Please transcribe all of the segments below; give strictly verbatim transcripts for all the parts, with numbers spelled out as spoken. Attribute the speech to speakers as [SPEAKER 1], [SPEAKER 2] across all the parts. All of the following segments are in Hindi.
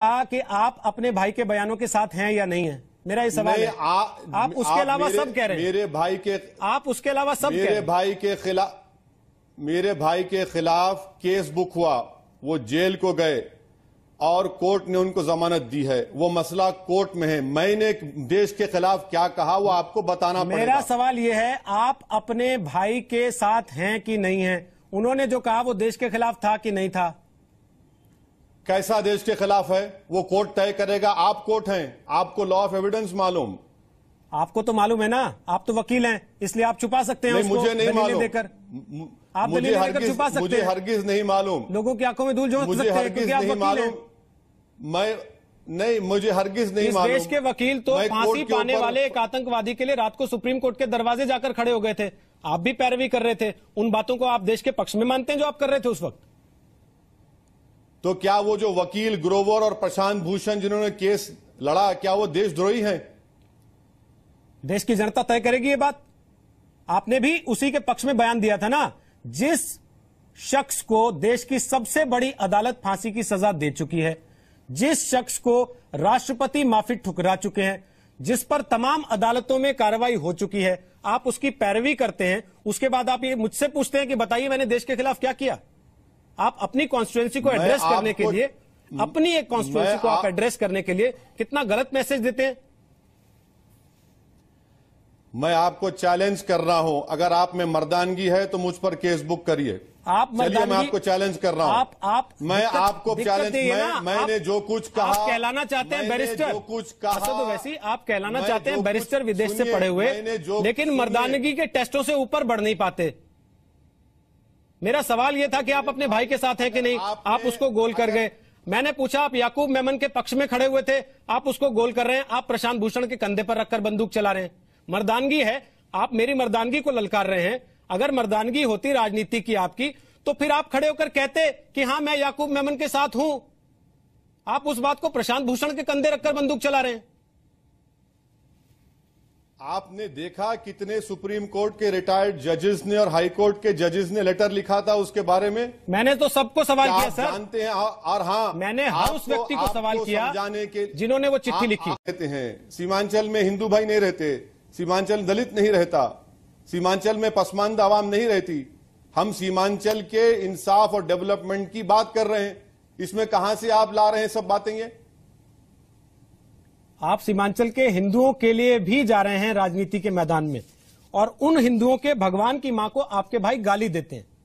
[SPEAKER 1] कहा कि आप अपने भाई के बयानों के साथ हैं या नहीं है, मेरा ये सवाल है।
[SPEAKER 2] आ,
[SPEAKER 1] आप उसके अलावा सब कह रहे हैं।
[SPEAKER 2] मेरे भाई के
[SPEAKER 1] आप उसके अलावा सब
[SPEAKER 2] मेरे भाई के खिलाफ मेरे भाई के खिलाफ केस बुक हुआ, वो जेल को गए और कोर्ट ने उनको जमानत दी है। वो मसला कोर्ट में है। मैंने देश के खिलाफ क्या कहा वो आपको बताना पड़ेगा।
[SPEAKER 1] मेरा सवाल यह है, आप अपने भाई के साथ हैं कि नहीं हैं? उन्होंने जो कहा वो देश के खिलाफ था कि नहीं था?
[SPEAKER 2] कैसा देश के खिलाफ है वो कोर्ट तय करेगा। आप कोर्ट हैं, आपको लॉ ऑफ एविडेंस मालूम।
[SPEAKER 1] आपको तो मालूम है ना, आप तो वकील हैं, इसलिए आप छुपा सकते हैं।
[SPEAKER 2] नहीं,
[SPEAKER 1] उसको
[SPEAKER 2] मुझे नहीं मालूम।
[SPEAKER 1] देकर आप
[SPEAKER 2] मुझे
[SPEAKER 1] दलीलें देकर
[SPEAKER 2] हरगिज
[SPEAKER 1] छुपा सकते
[SPEAKER 2] मुझे
[SPEAKER 1] हैं।
[SPEAKER 2] हरगिज नहीं मालूम।
[SPEAKER 1] लोगों की आंखों में धूल झोंक
[SPEAKER 2] मुझे
[SPEAKER 1] सकते हैं
[SPEAKER 2] हरगिज
[SPEAKER 1] क्योंकि आप
[SPEAKER 2] नहीं
[SPEAKER 1] वकील हैं।
[SPEAKER 2] मालूम। मैं नहीं मुझे हरगिज नहीं
[SPEAKER 1] इस
[SPEAKER 2] मालूम।
[SPEAKER 1] देश के वकील तो
[SPEAKER 2] मैं
[SPEAKER 1] फांसी
[SPEAKER 2] कोर्ट के
[SPEAKER 1] पाने
[SPEAKER 2] ऊपर-
[SPEAKER 1] वाले एक आतंकवादी के लिए रात को सुप्रीम कोर्ट के दरवाजे जाकर खड़े हो गए थे। आप भी पैरवी कर रहे थे। उन बातों को आप देश के पक्ष में मानते हैं जो आप कर रहे थे उस वक्त?
[SPEAKER 2] तो क्या वो जो वकील ग्रोवर और प्रशांत भूषण जिन्होंने केस लड़ा, क्या वो देशद्रोही हैं?
[SPEAKER 1] देश की जनता तय करेगी ये बात। आपने भी उसी के पक्ष में बयान दिया था ना। जिस शख्स को देश की सबसे बड़ी अदालत फांसी की सजा दे चुकी है, जिस शख्स को राष्ट्रपति माफी ठुकरा चुके हैं, जिस पर तमाम अदालतों में कार्रवाई हो चुकी है, आप उसकी पैरवी करते हैं। उसके बाद आप ये मुझसे पूछते हैं कि बताइए मैंने देश के खिलाफ क्या किया। आप अपनी कॉन्स्टिट्यूएंसी को एड्रेस करने के लिए, अपनी एक कॉन्स्टिट्यूएंसी को आप एड्रेस करने के लिए कितना गलत मैसेज देते हैं।
[SPEAKER 2] मैं आपको चैलेंज कर रहा हूं, अगर आप में मर्दानगी है तो मुझ पर केस बुक करिए।
[SPEAKER 1] आप
[SPEAKER 2] चलिए मैं आपको चैलेंज कर रहा हूं।
[SPEAKER 1] आप आप
[SPEAKER 2] मैं
[SPEAKER 1] दिक्कत,
[SPEAKER 2] आपको चैलेंज मैं, मैंने जो कुछ कहा,
[SPEAKER 1] आप कहलाना चाहते हैं बैरिस्टर,
[SPEAKER 2] जो कुछ कहा,
[SPEAKER 1] अच्छा तो वैसे ही आप कहलाना चाहते हैं
[SPEAKER 2] जो
[SPEAKER 1] बैरिस्टर, विदेश से
[SPEAKER 2] सुनिए,
[SPEAKER 1] पढ़े हुए, लेकिन
[SPEAKER 2] सुनिए,
[SPEAKER 1] मर्दानगी के टेस्टों से ऊपर बढ़ नहीं पाते। मेरा सवाल यह था कि आप अपने भाई के साथ हैं कि नहीं। आप उसको गोल कर गए। मैंने पूछा आप याकूब मेमन के पक्ष में खड़े हुए थे, आप उसको गोल कर रहे हैं। आप प्रशांत भूषण के कंधे पर रखकर बंदूक चला रहे हैं। मर्दानगी है, आप मेरी मर्दानगी को ललकार रहे हैं। अगर मर्दानगी होती राजनीति की आपकी, तो फिर आप खड़े होकर कहते कि हां मैं याकूब मेमन के साथ हूं। आप उस बात को प्रशांत भूषण के कंधे रखकर बंदूक चला रहे हैं।
[SPEAKER 2] आपने देखा कितने सुप्रीम कोर्ट के रिटायर्ड जजेस ने और हाई कोर्ट के जजेस ने लेटर लिखा था उसके बारे में।
[SPEAKER 1] मैंने तो सबको सवाल किया सर,
[SPEAKER 2] जानते हैं। और हाँ,
[SPEAKER 1] मैंने हर उस व्यक्ति को सवाल किया
[SPEAKER 2] के
[SPEAKER 1] जिन्होंने वो चिट्ठी लिखी।
[SPEAKER 2] रहते हैं सीमांचल में हिंदू भाई नहीं रहते, सीमांचल दलित नहीं रहता, सीमांचल में पसमानदा आवाम नहीं रहती। हम सीमांचल के इंसाफ और डेवलपमेंट की बात कर रहे हैं। इसमें कहां से आप ला रहे हैं सब बातें? ये
[SPEAKER 1] आप सीमांचल के हिंदुओं के लिए भी जा रहे हैं राजनीति के मैदान में, और उन हिंदुओं के भगवान की मां को आपके भाई गाली देते हैं।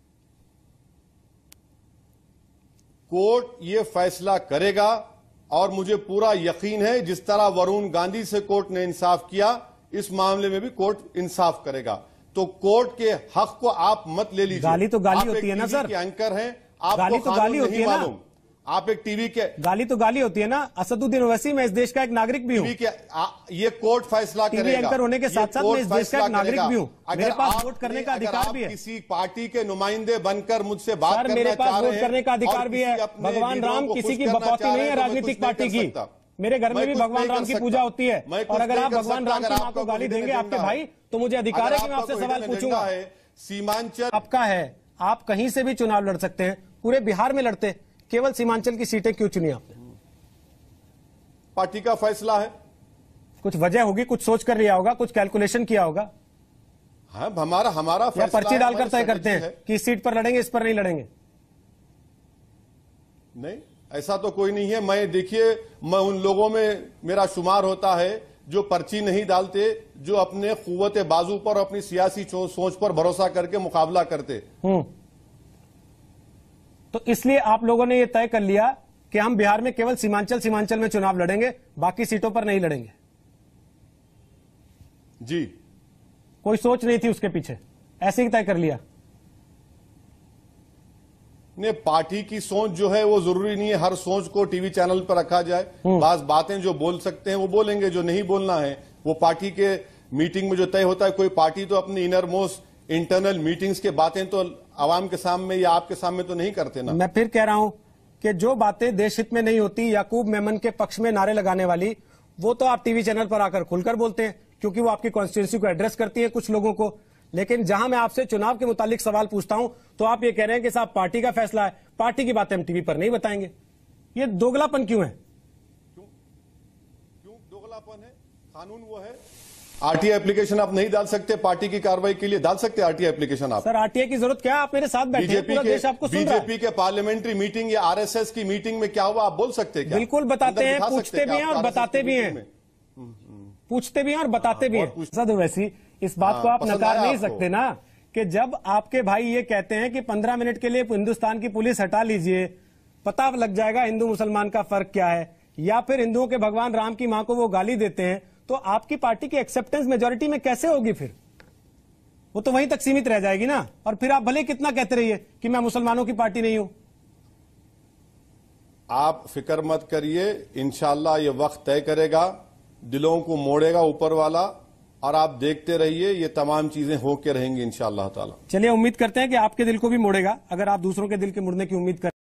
[SPEAKER 2] कोर्ट ये फैसला करेगा और मुझे पूरा यकीन है जिस तरह वरुण गांधी से कोर्ट ने इंसाफ किया, इस मामले में भी कोर्ट इंसाफ करेगा। तो कोर्ट के हक को आप मत ले लीजिए।
[SPEAKER 1] गाली तो गाली होती है ना सर।
[SPEAKER 2] एंकर हैं, आपको
[SPEAKER 1] गाली तो गाली होती है ना।
[SPEAKER 2] आप एक टीवी के
[SPEAKER 1] गाली तो गाली होती है ना। असदुद्दीन ओवैसी, मैं इस देश का एक नागरिक भी हूं।
[SPEAKER 2] टीवी के आ, ये कोर्ट फैसला
[SPEAKER 1] टीवी
[SPEAKER 2] करेगा।
[SPEAKER 1] एंकर होने के साथ साथ मैं इस देश का एक नागरिक भी हूं। मेरे पास वोट करने का अधिकार भी है।
[SPEAKER 2] किसी पार्टी के नुमाइंदे बनकर मुझसे बात करना
[SPEAKER 1] मेरे पास
[SPEAKER 2] चाह रहे
[SPEAKER 1] वोट
[SPEAKER 2] हैं
[SPEAKER 1] करने का अधिकार भी है। भगवान राम किसी की बकौती नहीं है राजनीतिक पार्टी की। मेरे घर में भी भगवान राम की पूजा होती है, और अगर आप भगवान राम की मां को गाली देंगे आपके भाई, तो मुझे अधिकार है कि मैं आपसे सवाल पूछूंगा।
[SPEAKER 2] सीमांचल
[SPEAKER 1] आपका है, आप कहीं से भी चुनाव लड़ सकते हैं, पूरे बिहार में लड़ते, केवल सीमांचल की सीटें क्यों चुनी आपने?
[SPEAKER 2] पार्टी का फैसला है।
[SPEAKER 1] कुछ वजह होगी, कुछ सोच कर लिया होगा, कुछ कैलकुलेशन किया होगा।
[SPEAKER 2] हाँ, हमारा हमारा
[SPEAKER 1] या पर्ची डालकर तय करते हैं कि इस सीट पर लड़ेंगे, इस पर नहीं लड़ेंगे?
[SPEAKER 2] नहीं, ऐसा तो कोई नहीं है। मैं देखिए, मैं उन लोगों में मेरा शुमार होता है जो पर्ची नहीं डालते, जो अपने कुव्वत बाजू पर, अपनी सियासी सोच पर भरोसा करके मुकाबला करते।
[SPEAKER 1] हम्म तो इसलिए आप लोगों ने यह तय कर लिया कि हम बिहार में केवल सीमांचल सीमांचल में चुनाव लड़ेंगे, बाकी सीटों पर नहीं लड़ेंगे।
[SPEAKER 2] जी,
[SPEAKER 1] कोई सोच नहीं थी उसके पीछे, ऐसे ही तय कर लिया?
[SPEAKER 2] ने पार्टी की सोच जो है वो जरूरी नहीं है हर सोच को टीवी चैनल पर रखा जाए। बात बातें जो बोल सकते हैं वो बोलेंगे, जो नहीं बोलना है वो पार्टी के मीटिंग में जो तय होता है। कोई पार्टी तो अपनी इनर मोस्ट इंटरनल मीटिंग्स के बातें तो आवाम के सामने या आपके सामने तो नहीं करते ना।
[SPEAKER 1] मैं फिर कह रहा हूं कि जो बातें देश हित में नहीं होती, याकूब मेमन के पक्ष में नारे लगाने वाली, वो तो आप टीवी चैनल पर आकर खुलकर बोलते हैं, क्योंकि वो आपकी कॉन्स्टिट्यूंसी को एड्रेस करती है कुछ लोगों को। लेकिन जहां मैं आपसे चुनाव के मुतालिक सवाल पूछता हूं, तो आप ये कह रहे हैं कि साहब पार्टी का फैसला है, पार्टी की बातें हम टीवी पर नहीं बताएंगे। ये दोगलापन क्यों है?
[SPEAKER 2] कानून वो है, आरटीआई एप्लीकेशन आप नहीं डाल सकते पार्टी की कार्रवाई के लिए, डाल सकते आरटीआई एप्लीकेशन आप?
[SPEAKER 1] सर आरटीआई की जरूरत क्या है? आप मेरे साथ बैठे हैं,
[SPEAKER 2] बीजेपी
[SPEAKER 1] पूरा
[SPEAKER 2] के
[SPEAKER 1] देश आपको सुन रहा है।
[SPEAKER 2] बीजेपी के पार्लियामेंट्री मीटिंग या आरएसएस की मीटिंग में क्या हुआ आप बोल सकते हैं क्या?
[SPEAKER 1] बिल्कुल बताते हैं, पूछते भी हैं और बताते भी हैं, पूछते भी हैं और बताते भी हैं। सद वैसी इस बात को आप नकार नहीं सकते ना कि जब आपके भाई ये कहते हैं कि पंद्रह मिनट के लिए हिंदुस्तान की पुलिस हटा लीजिए, पता लग जाएगा हिंदू मुसलमान का फर्क क्या है, या फिर हिंदुओं के भगवान राम की मां को वो गाली देते हैं, तो आपकी पार्टी की एक्सेप्टेंस मेजोरिटी में कैसे होगी? फिर वो तो वहीं तक सीमित रह जाएगी ना। और फिर आप भले कितना कहते रहिए कि मैं मुसलमानों की पार्टी नहीं हूं।
[SPEAKER 2] आप फिक्र मत करिए, इंशाल्लाह ये वक्त तय करेगा, दिलों को मोड़ेगा ऊपर वाला, और आप देखते रहिए ये तमाम चीजें होकर रहेंगी इंशाअल्लाह ताला।
[SPEAKER 1] चलिए उम्मीद करते हैं कि आपके दिल को भी मोड़ेगा, अगर आप दूसरों के दिल के मुड़ने की उम्मीद कर